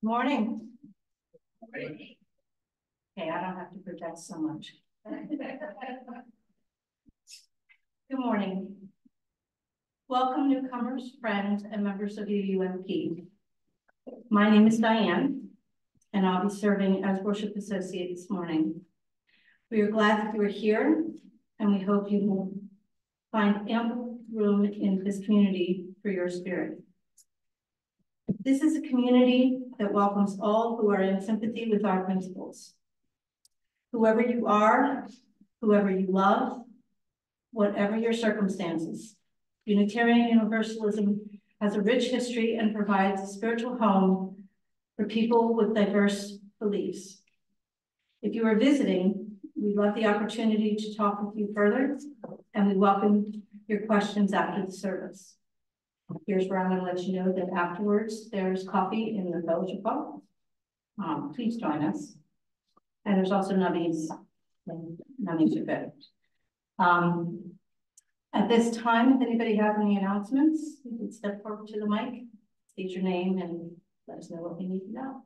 Morning. Okay, I don't have to project so much. Good morning. Welcome, newcomers, friends, and members of UUMP. My name is Diane, and I'll be serving as worship associate this morning. We are glad that you are here, and we hope you will find ample room in this community for your spirit. This is a community that welcomes all who are in sympathy with our principles. Whoever you are, whoever you love, whatever your circumstances, Unitarian Universalism has a rich history and provides a spiritual home for people with diverse beliefs. If you are visiting, we'd love the opportunity to talk with you further, and we welcome your questions after the service. Here's where I'm going to let you know that afterwards there's coffee in the fellowship hall. Please join us. And there's also nubbies. Nubbies are good. At this time, if anybody has any announcements, you can step forward to the mic, state your name, and let us know what you need to know.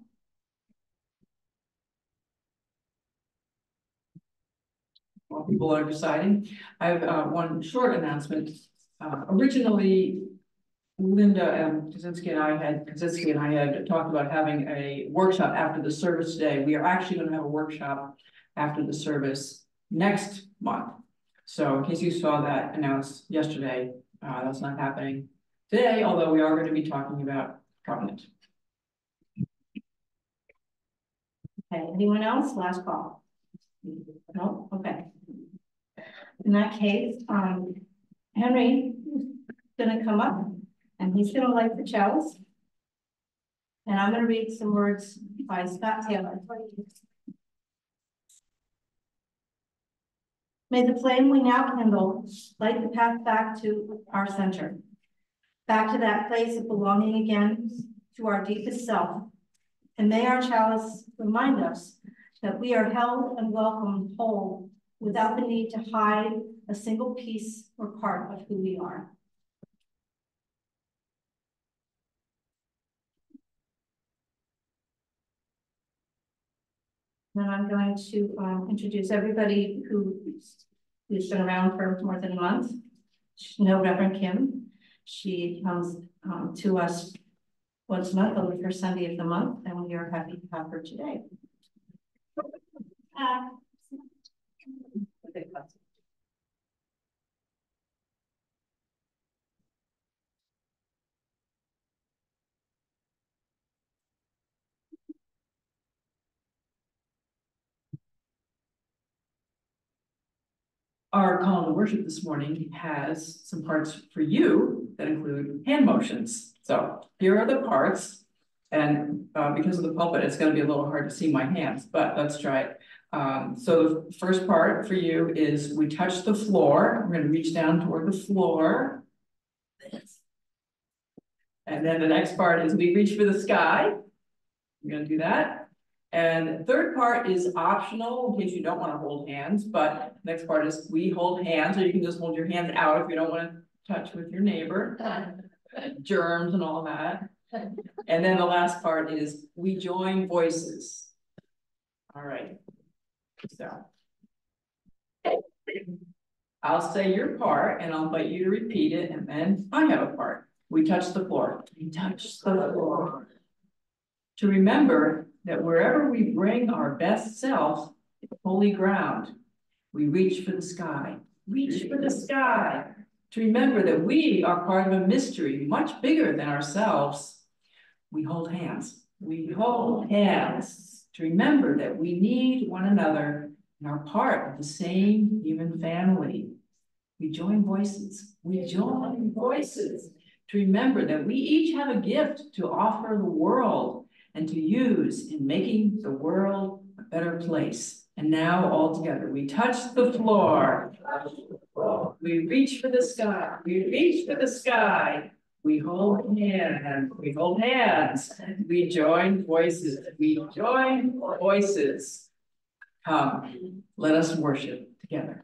While people are deciding, I have one short announcement. Originally, Linda Kaczynski and I had talked about having a workshop after the service today. We are actually going to have a workshop after the service next month. So in case you saw that announced yesterday, that's not happening today, although we are going to be talking about covenant. Okay, anyone else? Last call. No? Okay. In that case, Henry is going to come up and he's going to light the chalice. And I'm going to read some words by Scott Taylor. May the flame we now kindle light the path back to our center, back to that place of belonging again to our deepest self. And may our chalice remind us that we are held and welcomed whole without the need to hide a single piece or part of who we are. Then I'm going to introduce everybody who's been around for more than a month. You know Reverend Kim. She comes to us once a month, on the first Sunday of the month, and we are happy to have her today. Our call to worship this morning has some parts for you that include hand motions. So here are the parts, and because of the pulpit, it's going to be a little hard to see my hands, but let's try it. So the first part for you is we touch the floor. We're going to reach down toward the floor. And then the next part is we reach for the sky. We're going to do that. And the third part is optional in case you don't want to hold hands, but the next part is we hold hands, or you can just hold your hands out if you don't want to touch with your neighbor, germs and all that. And then the last part is we join voices. All right. So I'll say your part and I'll invite you to repeat it, and then I have a part. We touch the floor. We touch the floor. To remember that wherever we bring our best self, holy ground, we reach for the sky. Reach for the sky. To remember that we are part of a mystery much bigger than ourselves. We hold hands. We hold hands. To remember that we need one another and are part of the same human family. We join voices. We join voices. To remember that we each have a gift to offer the world and to use in making the world a better place. And now all together, we touch the floor. We reach for the sky. We reach for the sky. We hold hands. We hold hands. We join voices. We join voices. Come, let us worship together.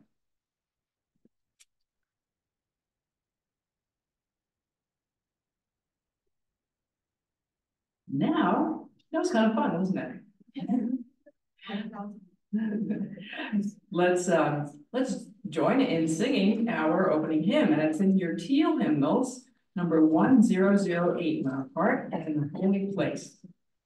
Now That was kind of fun, wasn't it? Let's join in singing our opening hymn, and it's in your teal hymnals, number 1008, my heart and in the holy place.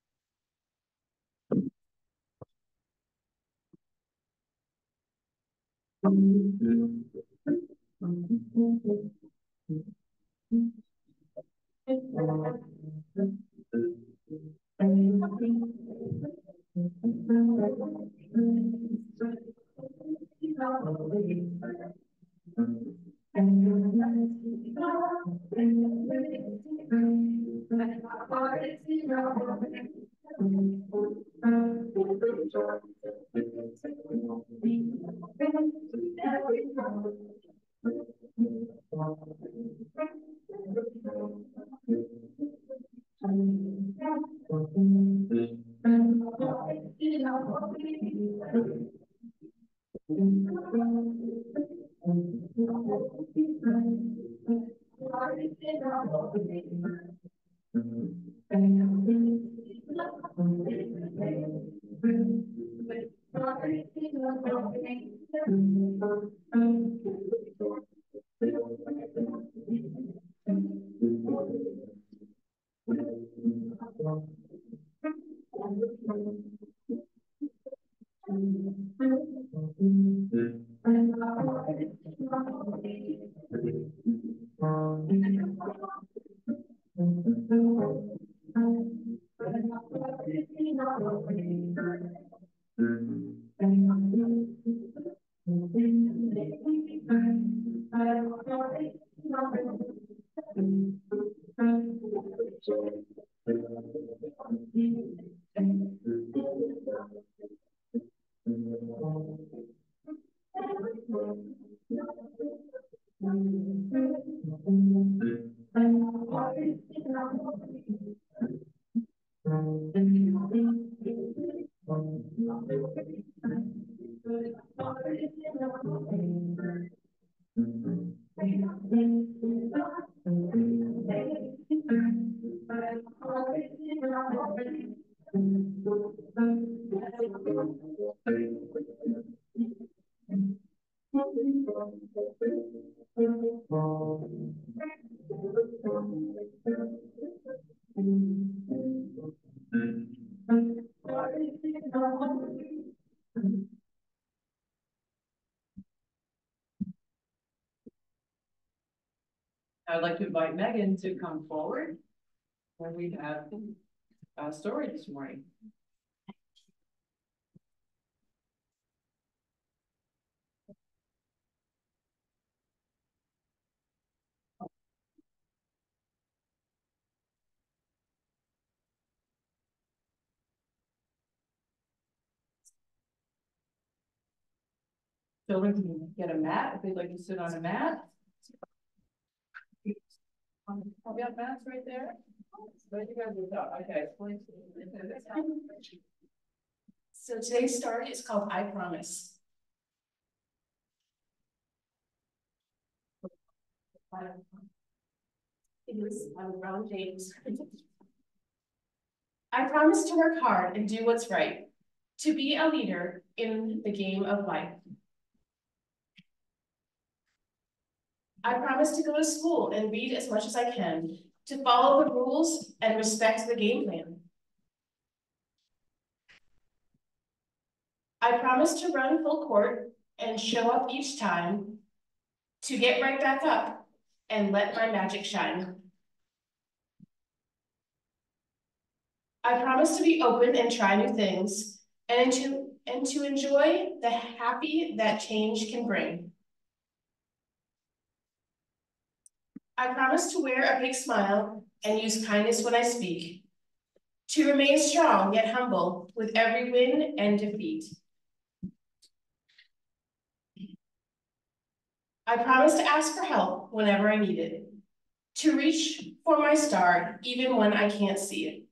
I'd like to invite Megan to come forward, and we have a story this morning. Children can get a mat if they'd like to sit on a mat. Have you got mats right there? But you guys are okay. So today's story is called I Promise. It was Ron James. I promise to work hard and do what's right, to be a leader in the game of life. I promise to go to school and read as much as I can, to follow the rules and respect the game plan. I promise to run full court and show up each time, to get right back up and let my magic shine. I promise to be open and try new things, and to enjoy the happy that change can bring. I promise to wear a big smile and use kindness when I speak, to remain strong yet humble with every win and defeat. I promise to ask for help whenever I need it, to reach for my star even when I can't see it.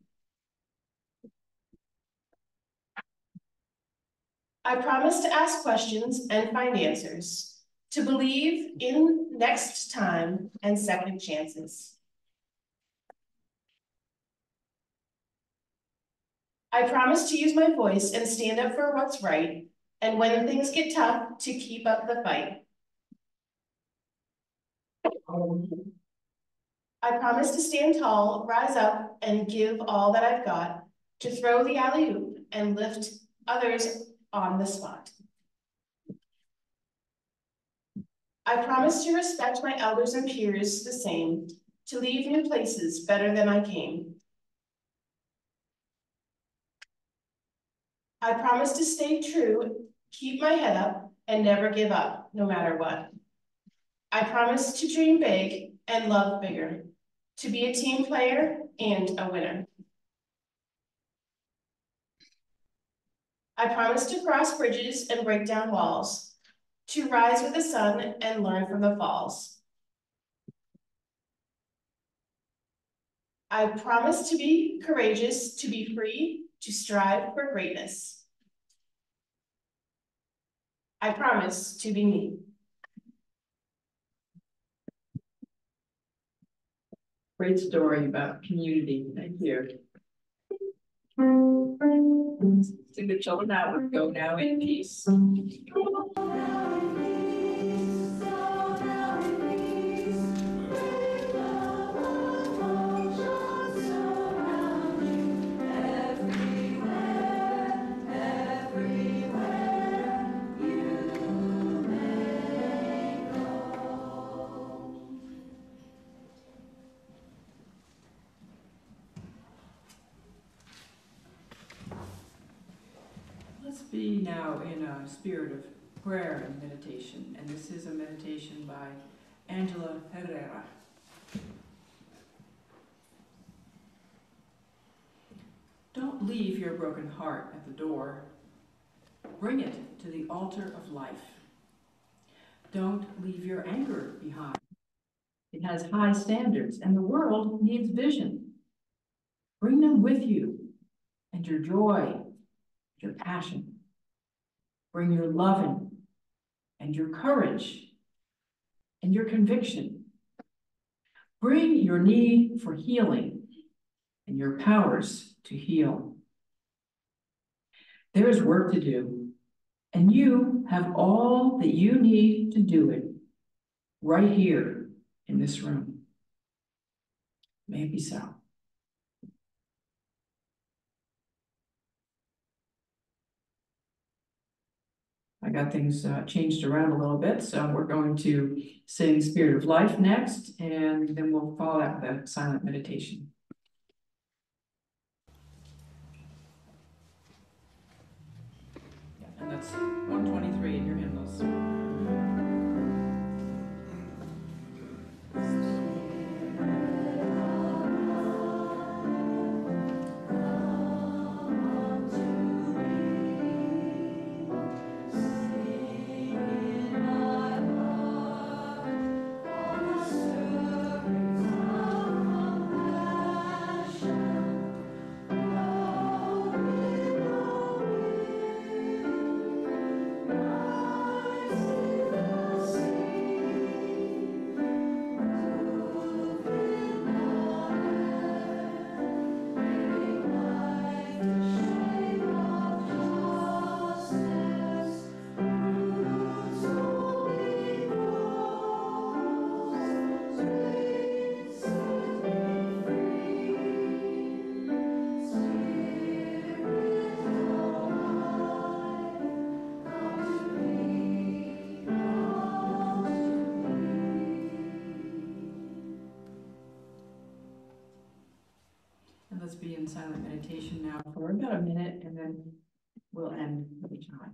I promise to ask questions and find answers, to believe in next time and second chances. I promise to use my voice and stand up for what's right, and when things get tough, to keep up the fight. I promise to stand tall, rise up, and give all that I've got, to throw the alley-oop and lift others on the spot. I promise to respect my elders and peers the same, to leave new places better than I came. I promise to stay true, keep my head up, and never give up, no matter what. I promise to dream big and love bigger, to be a team player and a winner. I promise to cross bridges and break down walls, to rise with the sun and learn from the falls. I promise to be courageous, to be free, to strive for greatness. I promise to be me. Great story about community. Thank you. So the children now would go now in peace. Let's be now in a spirit of prayer and meditation, and this is a meditation by Angela Herrera. Don't leave your broken heart at the door. Bring it to the altar of life. Don't leave your anger behind. It has high standards, and the world needs vision. Bring them with you, and your joy, your passion. Bring your loving, and your courage, and your conviction. Bring your need for healing, and your powers to heal. There is work to do, and you have all that you need to do it right here in this room. May it be so. I got things changed around a little bit, so we're going to sing Spirit of Life next, and then we'll follow that with a silent meditation. And that's 123 in your hymnals. And let's be in silent meditation now for about a minute, and then we'll end the time.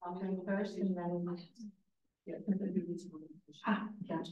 I'll drink first and then. Yeah. Ah, gotcha.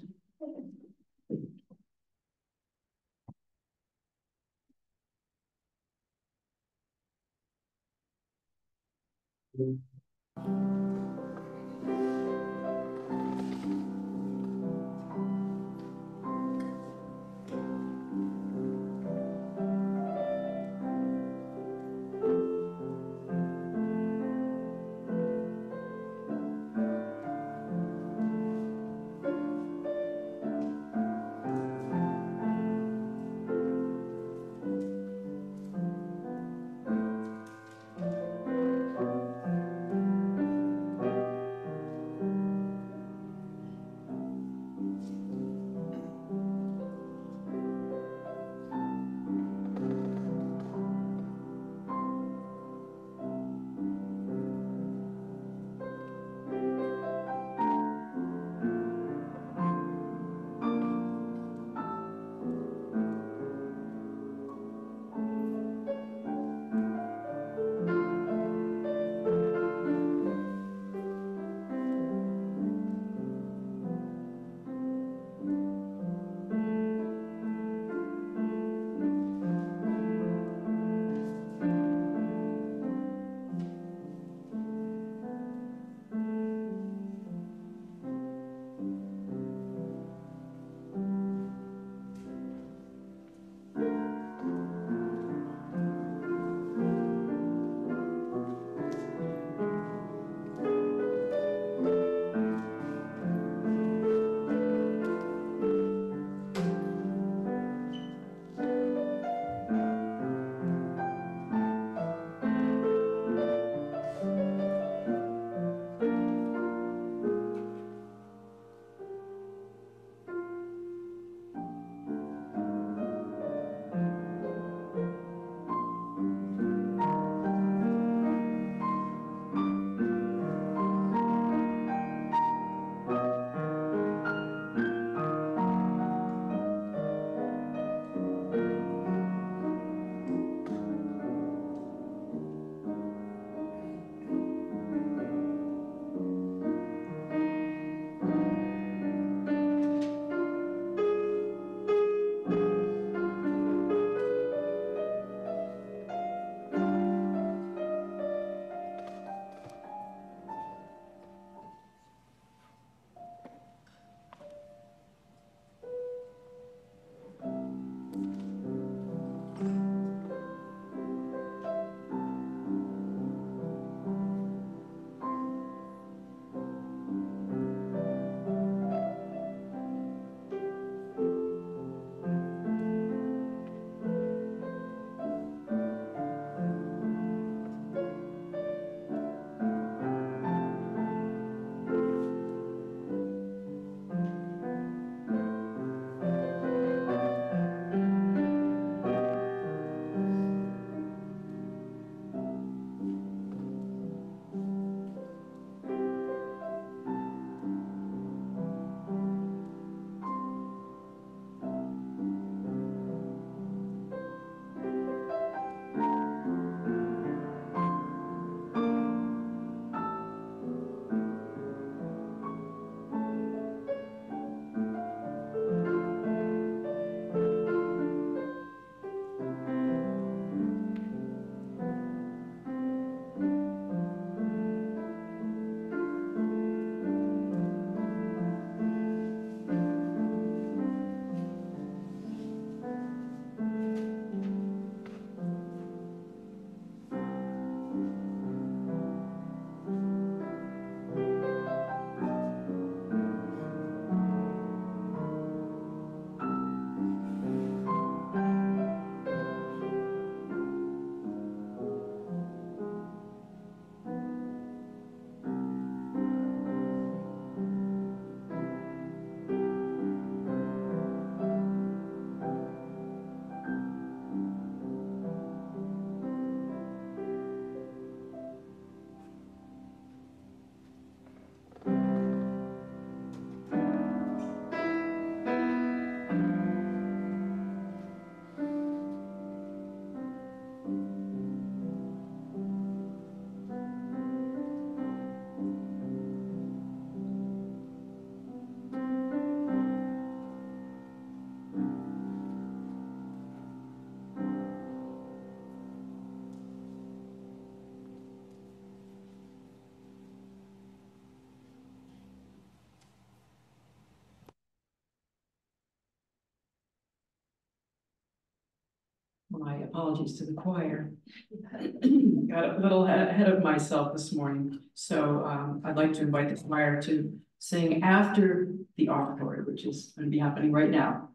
My apologies to the choir. Got a little ahead of myself this morning. So I'd like to invite the choir to sing after the offertory, which is going to be happening right now.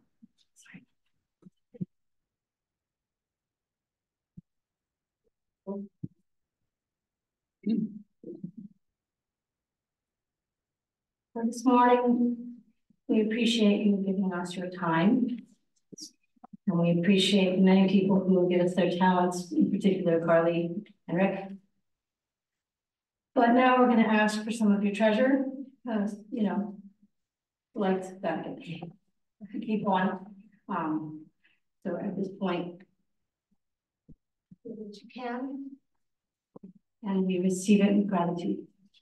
So this morning, we appreciate you giving us your time. And we appreciate the many people who will give us their talents, in particular Carly and Rick. But now we're going to ask for some of your treasure, because, you know, like that, keep on. So at this point, do what you can, and we receive it with gratitude.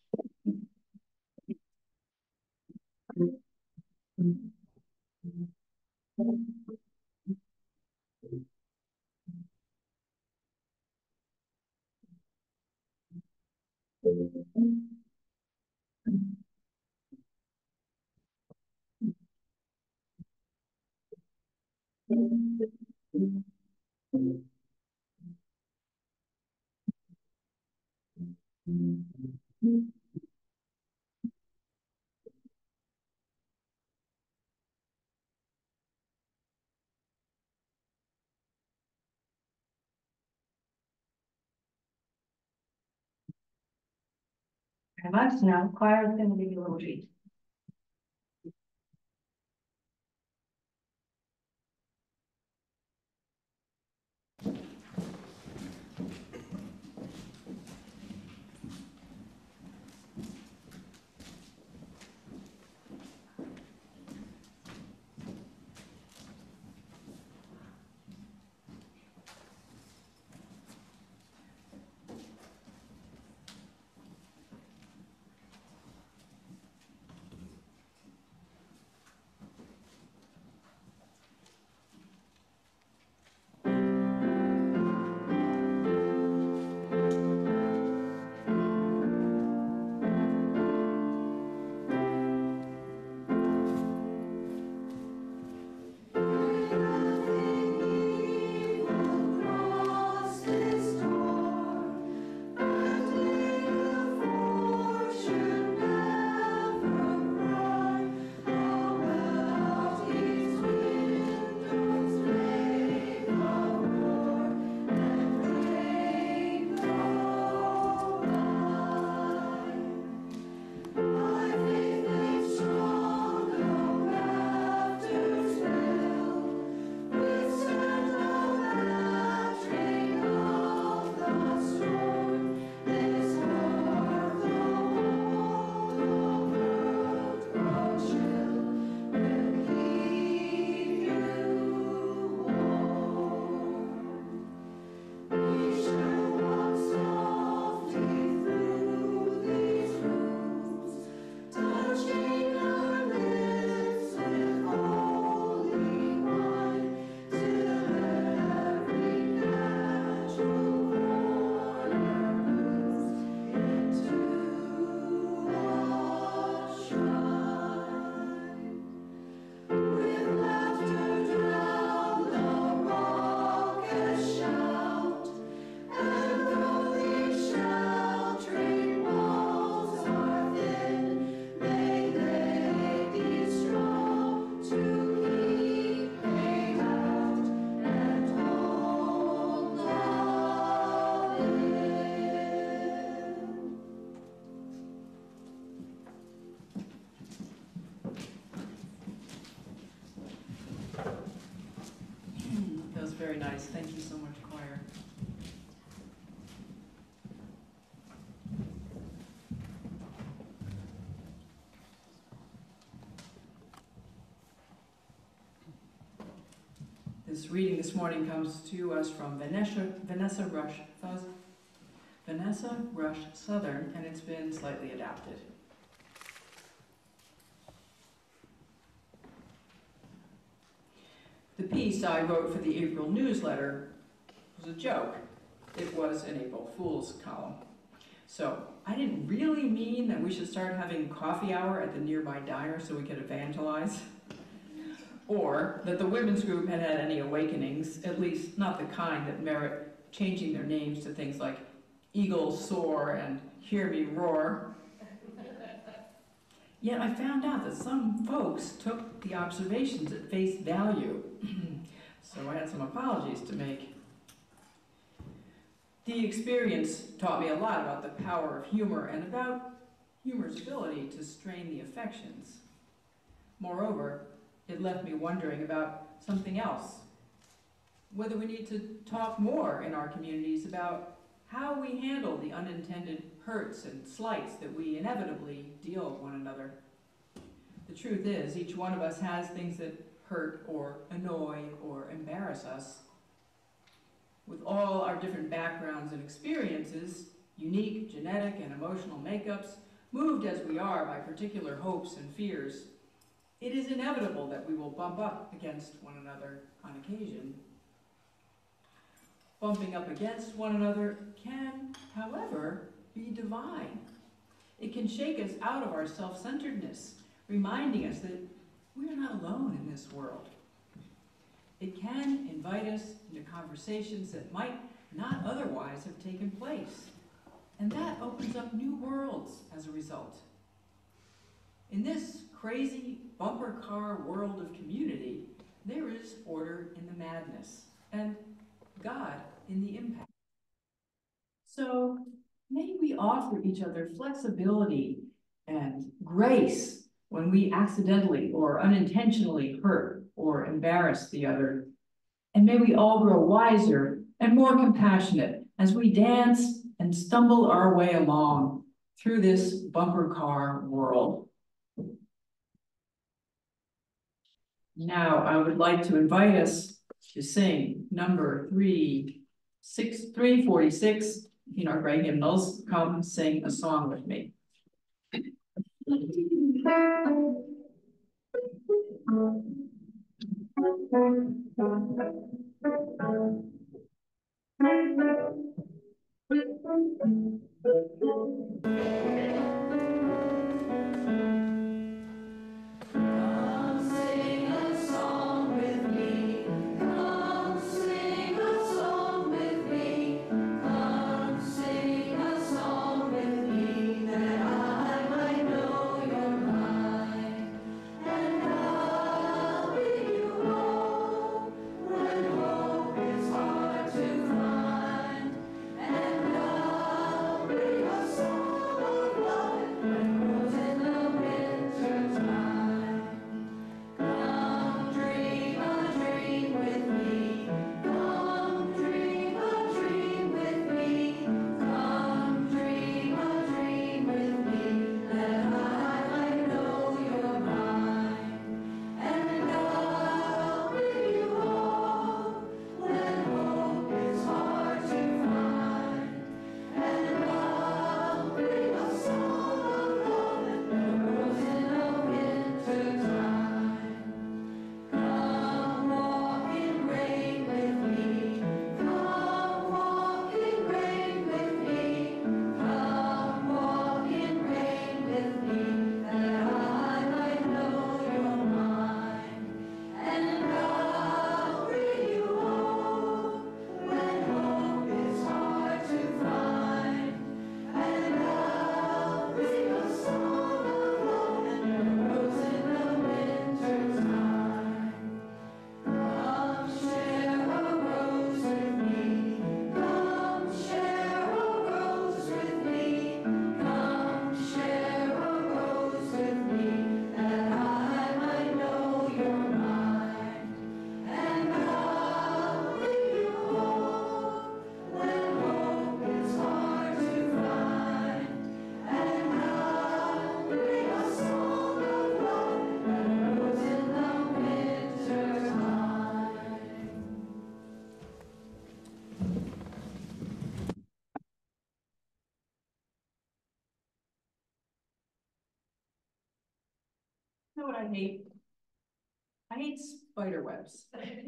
Very much. Now the choir is going to give you a little treat. Very nice. Thank you so much, choir. This reading this morning comes to us from Vanessa Rush Southern, and it's been slightly adapted. The piece I wrote for the April newsletter was a joke. It was an April Fool's column. So I didn't really mean that we should start having coffee hour at the nearby diner so we could evangelize. or that the women's group had had any awakenings, at least not the kind that merit changing their names to things like Eagle Soar and Hear Me Roar. Yet I found out that some folks took the observations at face value, so I had some apologies to make. The experience taught me a lot about the power of humor and about humor's ability to strain the affections. Moreover, it left me wondering about something else, whether we need to talk more in our communities about how we handle the unintended hurts and slights that we inevitably deal with one another. The truth is, each one of us has things that hurt or annoy or embarrass us. With all our different backgrounds and experiences, unique genetic and emotional makeups, moved as we are by particular hopes and fears, it is inevitable that we will bump up against one another on occasion. Bumping up against one another can, however, be divine. It can shake us out of our self-centeredness, reminding us that we are not alone in this world. It can invite us into conversations that might not otherwise have taken place, and that opens up new worlds as a result. In this crazy bumper car world of community, there is order in the madness, and God in the impact. So may we offer each other flexibility and grace when we accidentally or unintentionally hurt or embarrass the other. And may we all grow wiser and more compassionate as we dance and stumble our way along through this bumper car world. Now, I would like to invite us to sing number 346 in our great hymnals. Come sing a song with me. You know what I hate? I hate spider webs.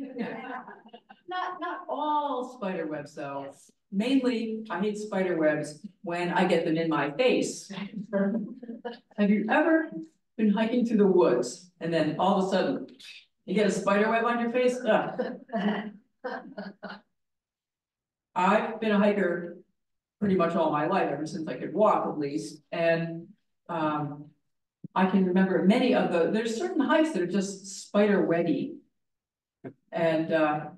Not all spider webs though. Mainly, I hate spider webs when I get them in my face. Have you ever been hiking through the woods and then all of a sudden You get a spider web on your face? Ugh. I've been a hiker pretty much all my life, ever since I could walk at least, and I can remember many of there's certain hikes that are just spider webby. And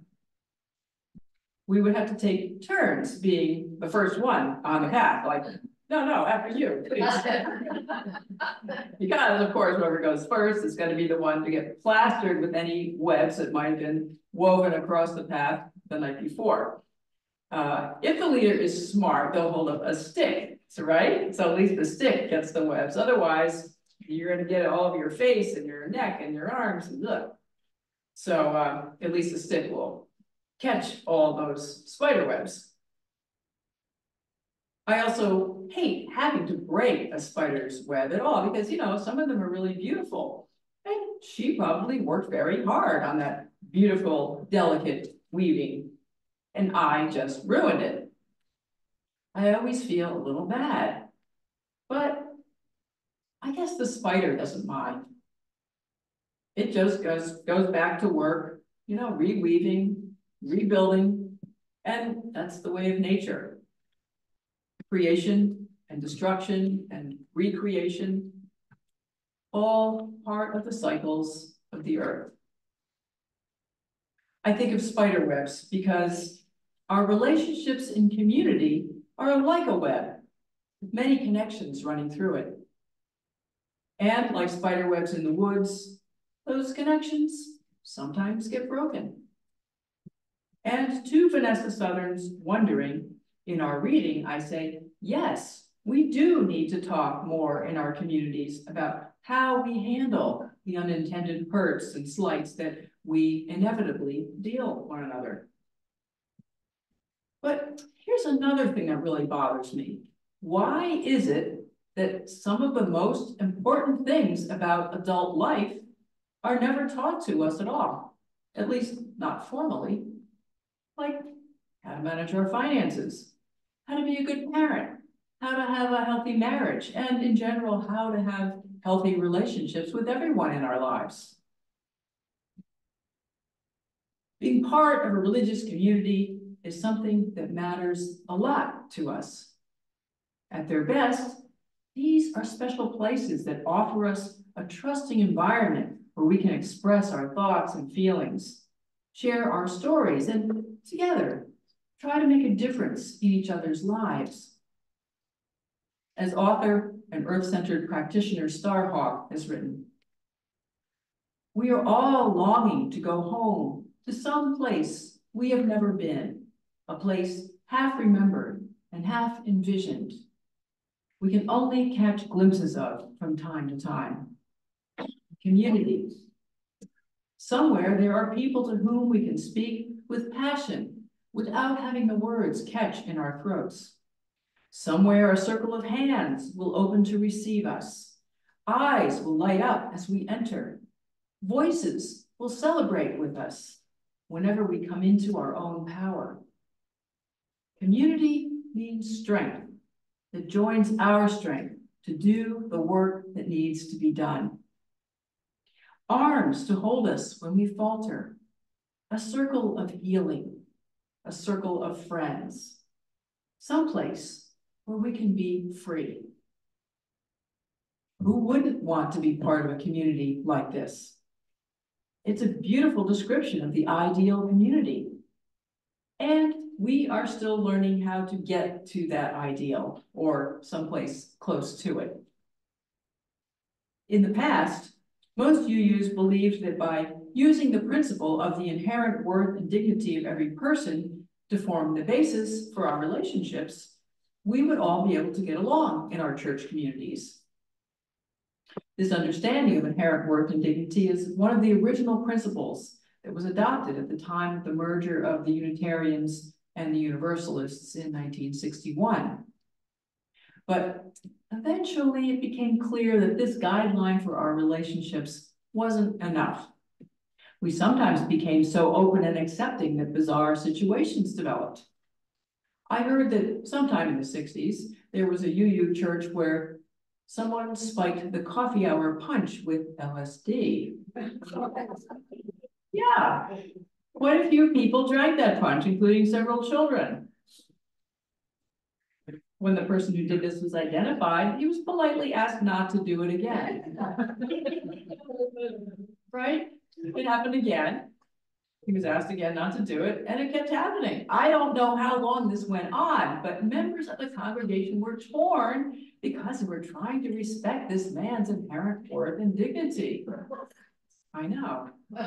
we would have to take turns being the first one on the path, like, no, after you, please. Because of course, whoever goes first is gonna be the one to get plastered with any webs that might have been woven across the path the night before. If the leader is smart, they'll hold up a stick, so right? So at least the stick gets the webs, otherwise you're gonna get it all over your face and your neck and your arms and look. So at least the stick will catch all those spider webs. I also hate having to break a spider's web at all because, you know, some of them are really beautiful. And she probably worked very hard on that beautiful, delicate weaving. And I just ruined it. I always feel a little bad. But I guess the spider doesn't mind. It just goes back to work, you know, reweaving, rebuilding, and that's the way of nature. Creation and destruction and recreation, all part of the cycles of the earth. I think of spider webs because our relationships in community are like a web, with many connections running through it. And like spider webs in the woods, those connections sometimes get broken. And to Vanessa Southern's wondering, in our reading, I say, yes, we do need to talk more in our communities about how we handle the unintended hurts and slights that we inevitably deal one another. But here's another thing that really bothers me. Why is it that some of the most important things about adult life are never taught to us at all? At least not formally. Like how to manage our finances, how to be a good parent, how to have a healthy marriage, and in general, how to have healthy relationships with everyone in our lives. Being part of a religious community is something that matters a lot to us. At their best, these are special places that offer us a trusting environment where we can express our thoughts and feelings, share our stories, and together, try to make a difference in each other's lives. As author and earth-centered practitioner Starhawk has written, we are all longing to go home to some place we have never been, a place half remembered and half envisioned. We can only catch glimpses of from time to time. Communities. Somewhere there are people to whom we can speak with passion without having the words catch in our throats. Somewhere a circle of hands will open to receive us. Eyes will light up as we enter. Voices will celebrate with us whenever we come into our own power. Community means strength that joins our strength to do the work that needs to be done. Arms to hold us when we falter. A circle of healing, a circle of friends. Someplace where we can be free. Who wouldn't want to be part of a community like this? It's a beautiful description of the ideal community. And we are still learning how to get to that ideal or someplace close to it. In the past, most UUs believed that by using the principle of the inherent worth and dignity of every person to form the basis for our relationships, we would all be able to get along in our church communities. This understanding of inherent worth and dignity is one of the original principles that was adopted at the time of the merger of the Unitarians and the Universalists in 1961. But eventually it became clear that this guideline for our relationships wasn't enough. We sometimes became so open and accepting that bizarre situations developed. I heard that sometime in the 60s, there was a UU church where someone spiked the coffee hour punch with LSD. Yeah, quite a few people drank that punch, including several children. When the person who did this was identified, he was politely asked not to do it again. Right? It happened again. He was asked again not to do it, and it kept happening. I don't know how long this went on, but members of the congregation were torn because they were trying to respect this man's inherent worth and dignity. I know.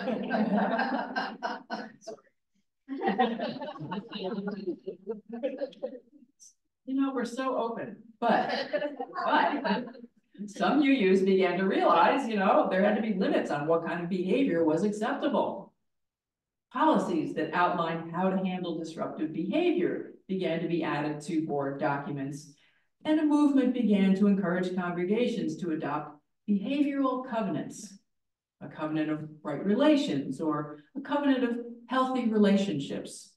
You know, we're so open, but some UUs began to realize, you know, there had to be limits on what kind of behavior was acceptable. Policies that outlined how to handle disruptive behavior began to be added to board documents, and a movement began to encourage congregations to adopt behavioral covenants, a covenant of right relations or a covenant of healthy relationships.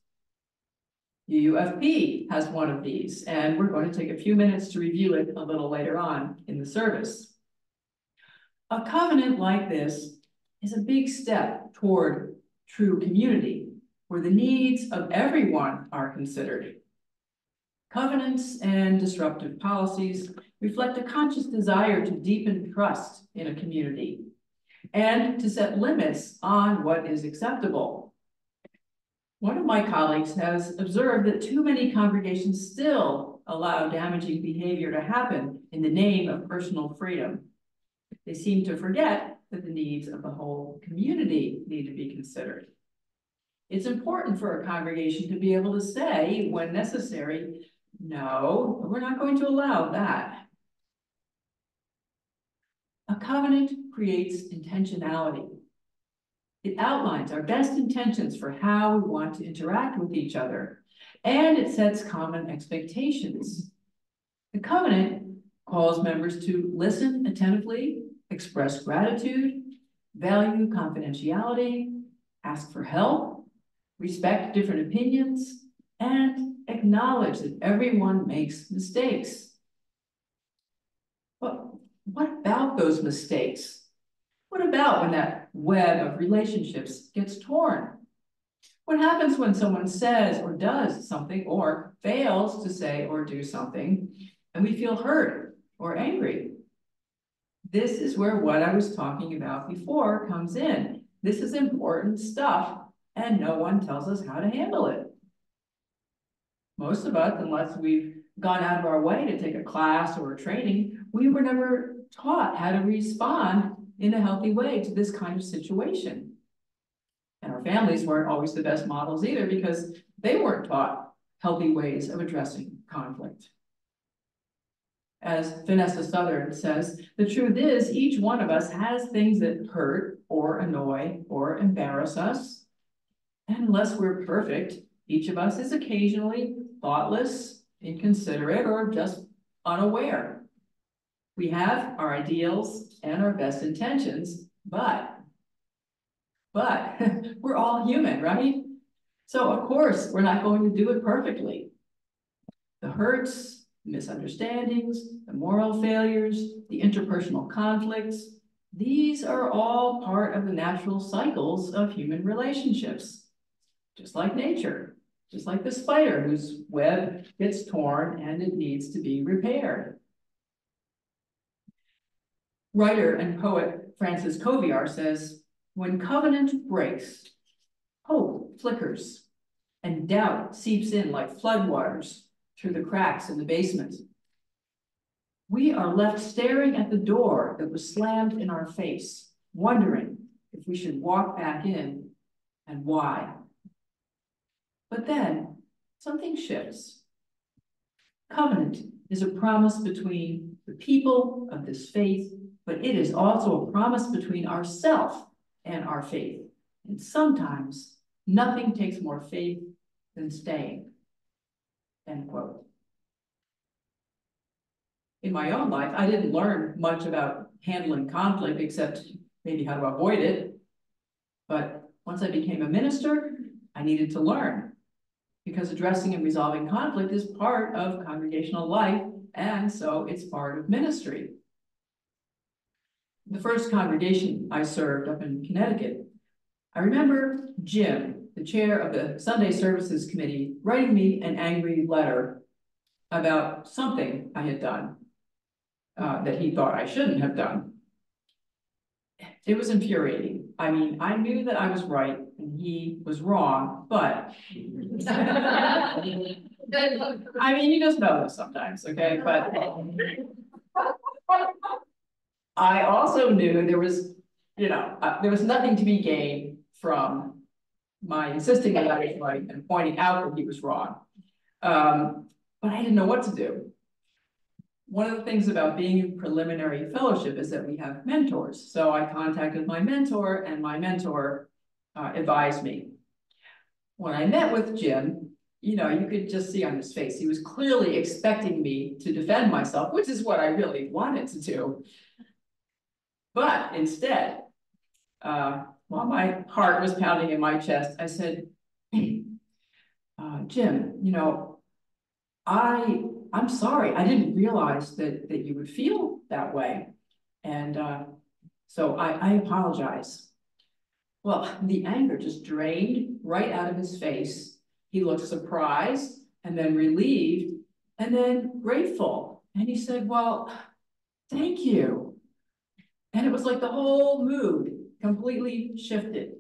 UUFP has one of these, and we're going to take a few minutes to review it a little later on in the service. A covenant like this is a big step toward true community, where the needs of everyone are considered. Covenants and disruptive policies reflect a conscious desire to deepen trust in a community and to set limits on what is acceptable. One of my colleagues has observed that too many congregations still allow damaging behavior to happen in the name of personal freedom. They seem to forget that the needs of the whole community need to be considered. It's important for a congregation to be able to say, when necessary, no, we're not going to allow that. A covenant creates intentionality. It outlines our best intentions for how we want to interact with each other, and it sets common expectations. The covenant calls members to listen attentively, express gratitude, value confidentiality, ask for help, respect different opinions, and acknowledge that everyone makes mistakes. But what about those mistakes? What about when that web of relationships gets torn? What happens when someone says or does something or fails to say or do something and we feel hurt or angry? This is where what I was talking about before comes in. This is important stuff, and no one tells us how to handle it. Most of us, unless we've gone out of our way to take a class or a training, we were never taught how to respond in a healthy way to this kind of situation. And our families weren't always the best models either, because they weren't taught healthy ways of addressing conflict. As Vanessa Southern says, the truth is each one of us has things that hurt or annoy or embarrass us. And unless we're perfect, each of us is occasionally thoughtless, inconsiderate, or just unaware. We have our ideals and our best intentions, but we're all human, right? So of course, we're not going to do it perfectly. The hurts, misunderstandings, the moral failures, the interpersonal conflicts, these are all part of the natural cycles of human relationships. Just like nature, just like the spider whose web gets torn and it needs to be repaired. Writer and poet Francis Coviar says, when covenant breaks, hope flickers and doubt seeps in like floodwaters through the cracks in the basement. We are left staring at the door that was slammed in our face, wondering if we should walk back in and why. But then something shifts. Covenant is a promise between the people of this faith, but it is also a promise between ourselves and our faith. And sometimes nothing takes more faith than staying. End quote. In my own life, I didn't learn much about handling conflict except maybe how to avoid it. But once I became a minister, I needed to learn, because addressing and resolving conflict is part of congregational life, and so it's part of ministry. The first congregation I served up in Connecticut I remember Jim, the chair of the Sunday Services Committee, writing me an angry letter about something I had done that he thought I shouldn't have done. It was infuriating. I mean, I knew that I was right and he was wrong, but I mean, you just know this sometimes, okay? But I also knew there was, there was nothing to be gained from my insisting that I was right and pointing out that he was wrong. But I didn't know what to do. One of the things about being in preliminary fellowship is that we have mentors. So I contacted my mentor and my mentor advised me. When I met with Jim, you could just see on his face, he was clearly expecting me to defend myself, which is what I really wanted to do. But instead, while my heart was pounding in my chest, I said, Jim, I'm sorry, I didn't realize that you would feel that way. And so I apologize. Well, the anger just drained right out of his face. He looked surprised and then relieved and then grateful. And he said, well, thank you. And it was like the whole mood completely shifted.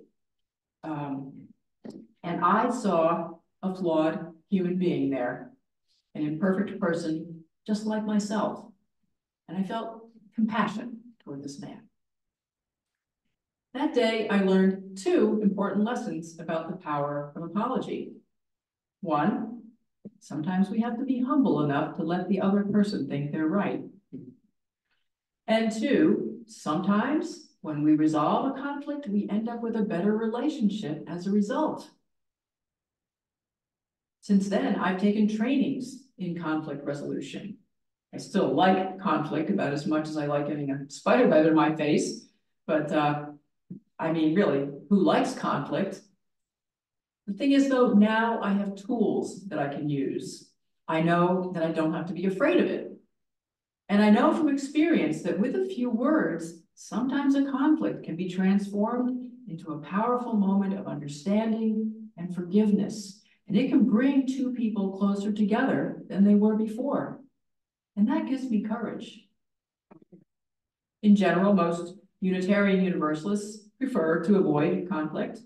And I saw a flawed human being there, an imperfect person, just like myself. And I felt compassion toward this man. That day, I learned two important lessons about the power of apology. One, sometimes we have to be humble enough to let the other person think they're right. And two, sometimes when we resolve a conflict, we end up with a better relationship as a result. Since then, I've taken trainings in conflict resolution. I still like conflict about as much as I like getting a spider web in my face, but I mean, really, who likes conflict? The thing is, though, now I have tools that I can use. I know that I don't have to be afraid of it. And I know from experience that with a few words, sometimes a conflict can be transformed into a powerful moment of understanding and forgiveness. And it can bring two people closer together than they were before. And that gives me courage. In general, most Unitarian Universalists prefer to avoid conflict.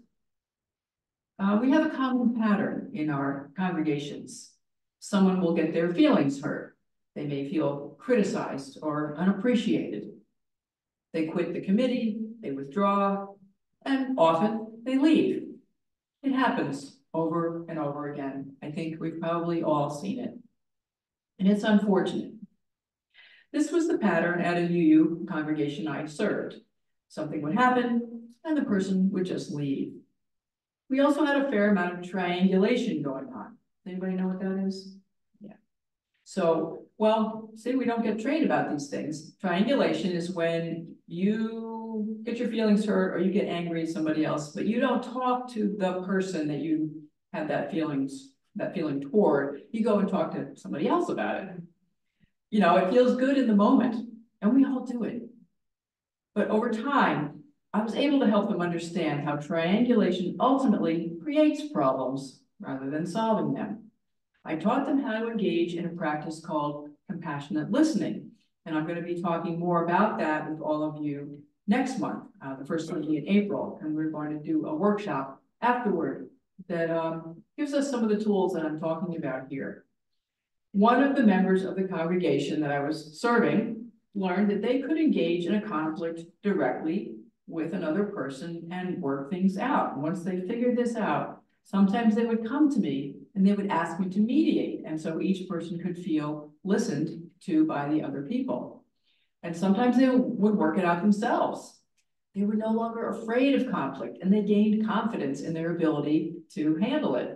We have a common pattern in our congregations. Someone will get their feelings hurt. They may feel criticized or unappreciated. They quit the committee, they withdraw, and often they leave. It happens over and over again. I think we've probably all seen it. And it's unfortunate. This was the pattern at a UU congregation I served. Something would happen, and the person would just leave. We also had a fair amount of triangulation going on. Anybody know what that is? Yeah. So, well, see, we don't get trained about these things. Triangulation is when you get your feelings hurt or you get angry at somebody else, but you don't talk to the person that you have that feeling toward. You go and talk to somebody else about it. It feels good in the moment, and we all do it. But over time, I was able to help them understand how triangulation ultimately creates problems rather than solving them. I taught them how to engage in a practice called compassionate listening. And I'm going to be talking more about that with all of you next month, the first Sunday in April. And we're going to do a workshop afterward that gives us some of the tools that I'm talking about here. One of the members of the congregation that I was serving learned that they could engage in a conflict directly with another person and work things out. Once they figured this out, sometimes they would come to me and they would ask me to mediate. And so each person could feel listened to by the other people. And sometimes they would work it out themselves. They were no longer afraid of conflict and they gained confidence in their ability to handle it.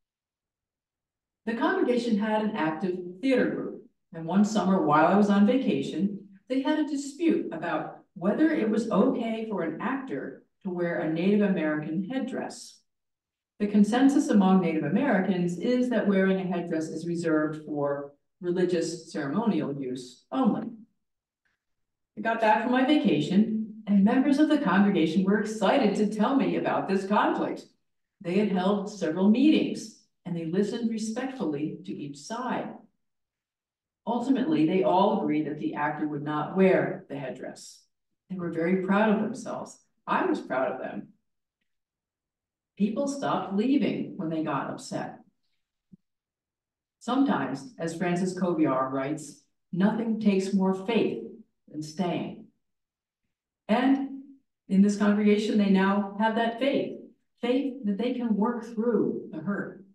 The congregation had an active theater group. And one summer while I was on vacation, they had a dispute about whether it was okay for an actor to wear a Native American headdress. The consensus among Native Americans is that wearing a headdress is reserved for religious ceremonial use only. I got back from my vacation And members of the congregation were excited to tell me about this conflict. They had held several meetings and they listened respectfully to each side. Ultimately, they all agreed that the actor would not wear the headdress. They were very proud of themselves. I was proud of them. People stopped leaving when they got upset. Sometimes, as Francis Koviar writes, nothing takes more faith than staying. And in this congregation, they now have that faith that they can work through the hurt.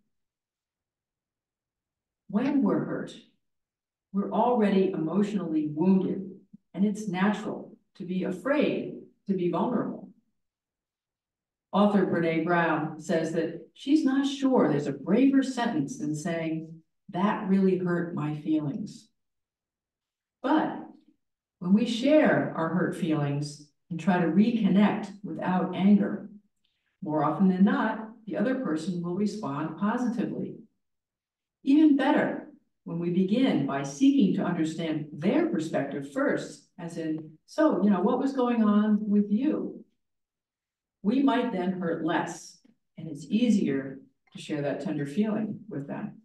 When we're hurt, we're already emotionally wounded, and it's natural to be afraid to be vulnerable. Author Brene Brown says that she's not sure there's a braver sentence than saying, "That really hurt my feelings." But when we share our hurt feelings and try to reconnect without anger, more often than not, the other person will respond positively. Even better, when we begin by seeking to understand their perspective first, as in, so, what was going on with you? We might then hurt less, and it's easier to share that tender feeling with them.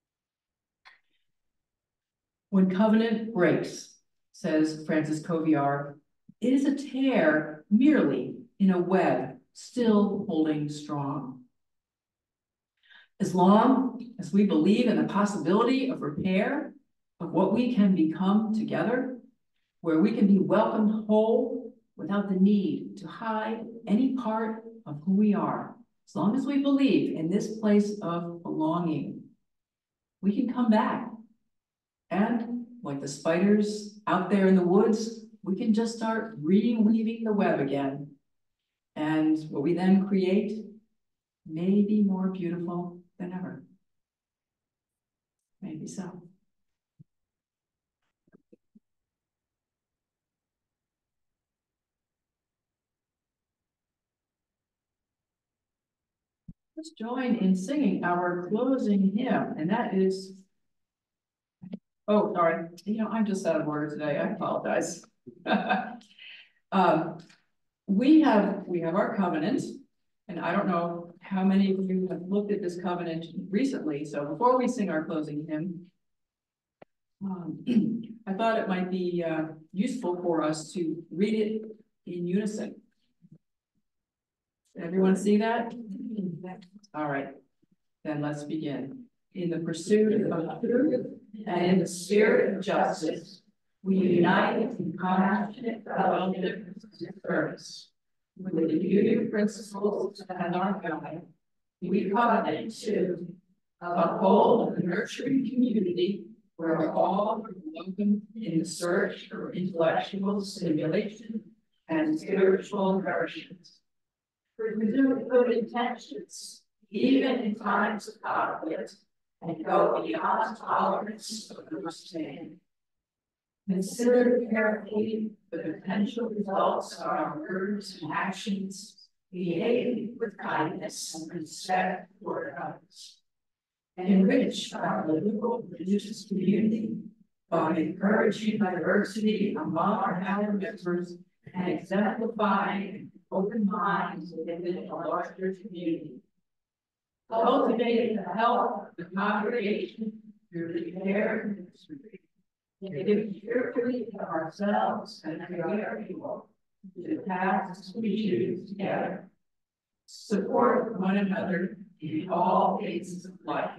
When covenant breaks, says Francis Koviar, it is a tear merely in a web still holding strong. As long as we believe in the possibility of repair, of what we can become together, where we can be welcomed whole without the need to hide any part of who we are, as long as we believe in this place of belonging, we can come back. And like the spiders out there in the woods, we can just start reweaving the web again. And what we then create may be more beautiful than ever. Maybe so. Let's join in singing our closing hymn, and that is, oh, sorry, I'm just out of order today, I apologize. We have our covenant, and I don't know how many of you have looked at this covenant recently, so before we sing our closing hymn, I thought it might be useful for us to read it in unison. Did everyone see that? All right, then let's begin. In the pursuit of truth and in the spirit of justice, we unite in compassionate fellowship and service. With the beauty principles and our guide, we covenant to uphold a nurturing community where all are welcome in the search for intellectual stimulation and spiritual nourishment. Pursue good intentions, even in times of conflict, and go beyond tolerance of understanding. Consider carefully the potential results of our words and actions, behaving with kindness and respect toward others. Enrich our liberal religious community by encouraging diversity among our members and exemplifying open minds within a larger community. Cultivating the health of the congregation through the care and ministry. Giving cheerfully to ourselves and to other people to the tasks we choose together. Support one another in all phases of life.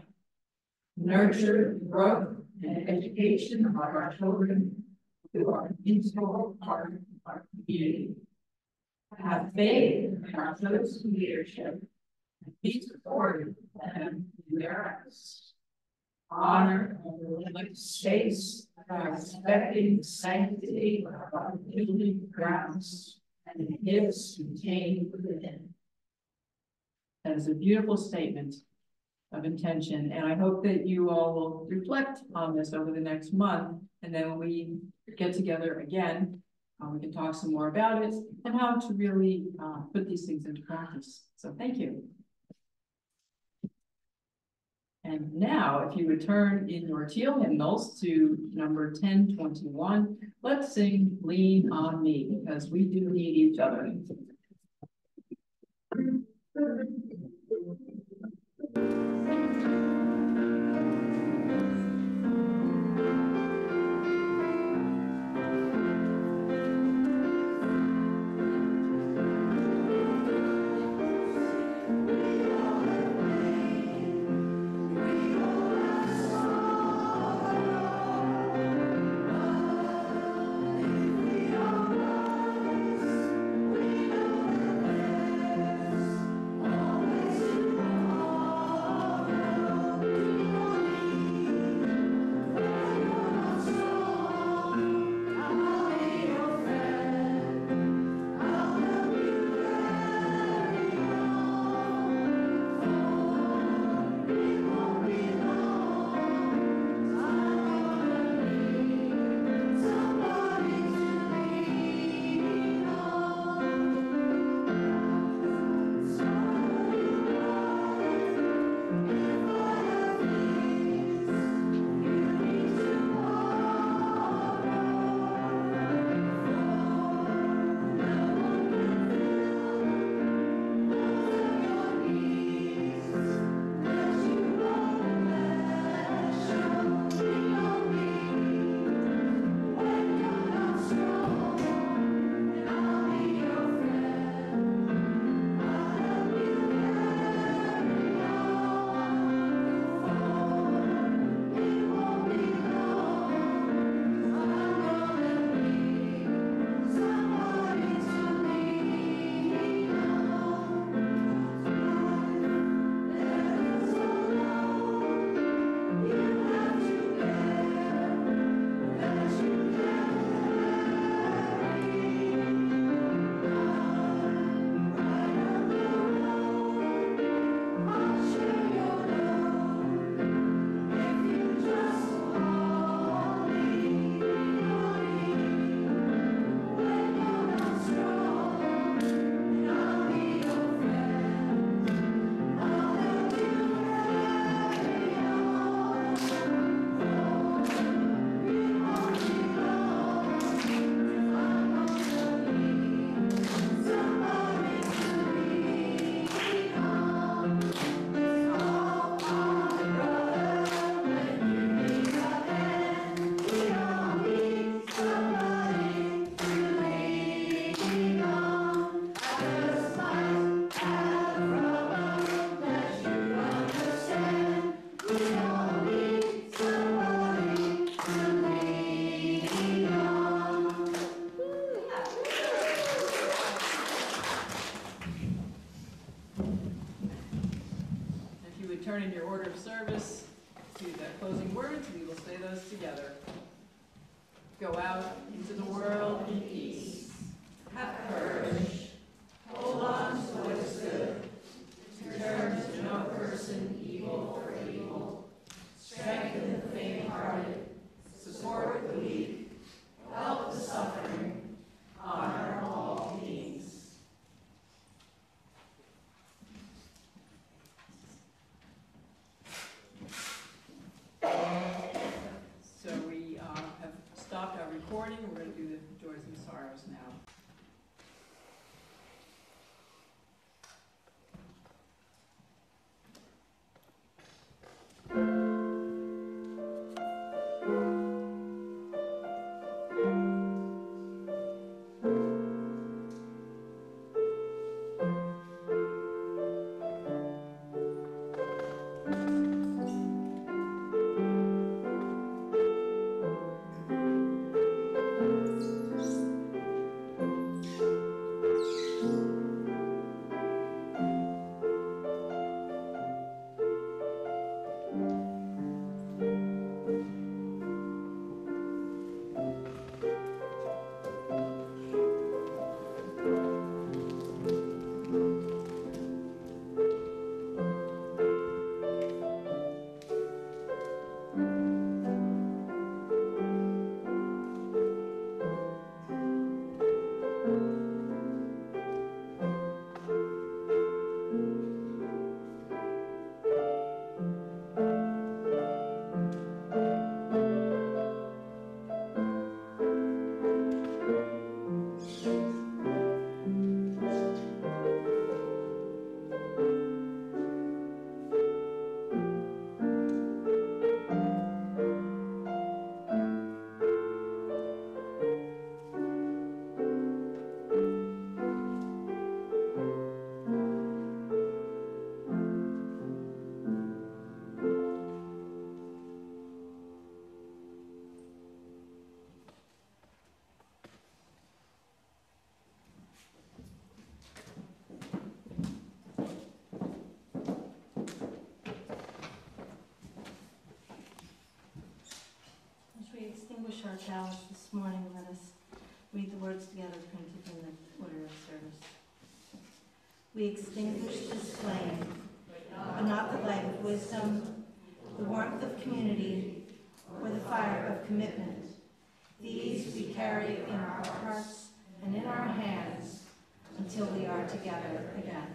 Nurture the growth and education of our children who are an integral part of our community. Have faith in our chosen leadership and be supportive of them in their efforts. Honor our religious space by respecting the sanctity of our building grounds and the gifts contained within. That is a beautiful statement of intention, and I hope that you all will reflect on this over the next month, and then when we get together again, we can talk some more about it and how to really put these things into practice. So thank you. And now, if you would turn in your teal hymnals to number 1021, let's sing Lean on Me, because we do need each other. Turn in your order of service to the closing words. We will say those together. Go out into the world in peace. Have courage. Hold on to what is good. Turn to no person evil for evil. Strengthen the faint-hearted. Support the weak. Help the suffering. Honor all beings. So we have stopped our recording. We're going to do the joys and chalice this morning. Let us read the words together printed in the order of service. We extinguish this flame, but not the light of wisdom, the warmth of community, or the fire of commitment. These we carry in our hearts and in our hands until we are together again.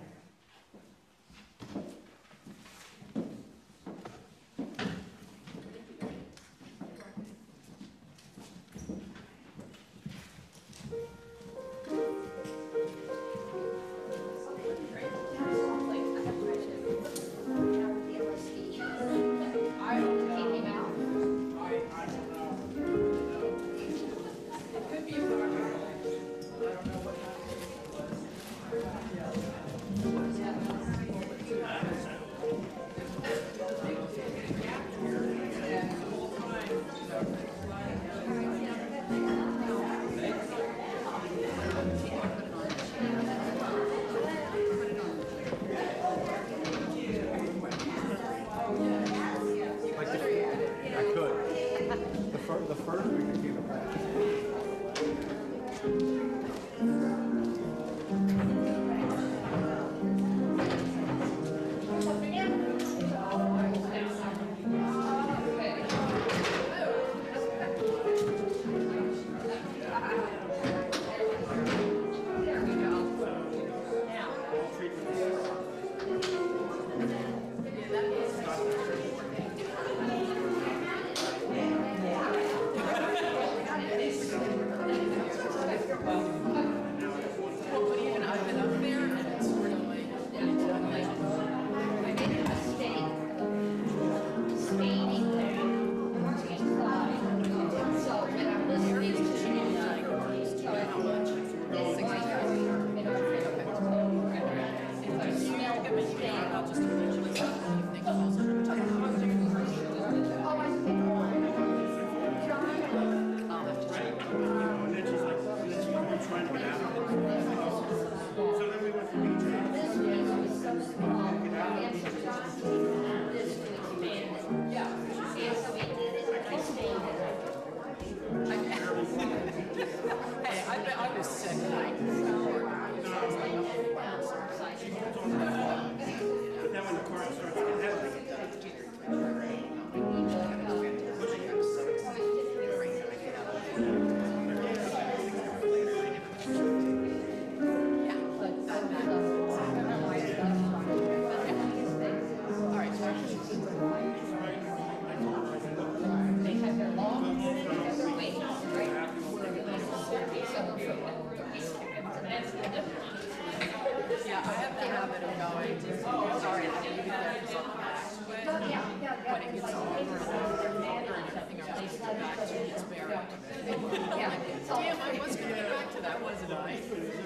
Damn, I was gonna get back to that, wasn't I?